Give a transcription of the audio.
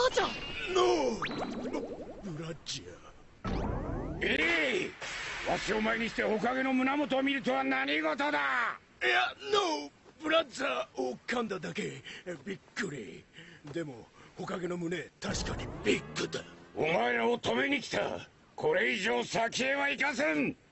父ちゃん。 ブラッジわしを前にして火影の胸元を見るとは何事だ。 いやブラッザーを噛んだだけ。びっくり。でも火影の胸確かにビッグだ。 お前らを止めに来た。これ以上先へは行かせん。